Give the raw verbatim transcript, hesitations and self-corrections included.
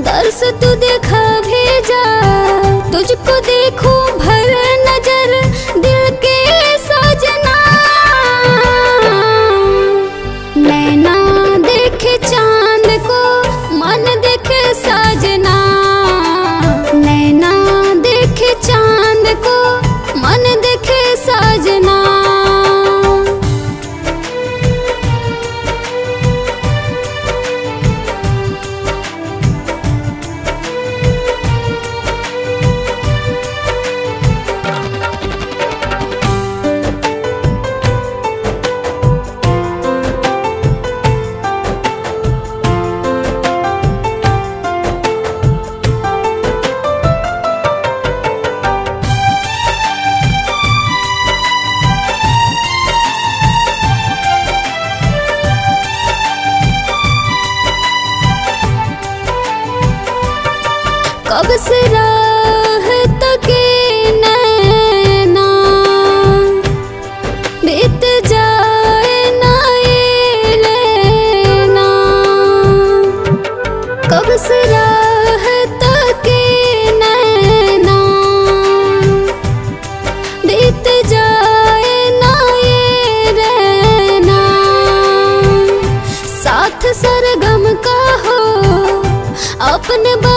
दर्श तू देखा भेजा, तुझको देखूं भर नजर दिल के सजना। नैना देखे चांद को मन देखे साजना, नैना देखे चांद को मन देखे साजना। कब से राह तके नैना, बीत जाए ना ये लेना। कब से राह तके नैना, बीत जाए ना ये रहना। साथ सरगम का हो अपने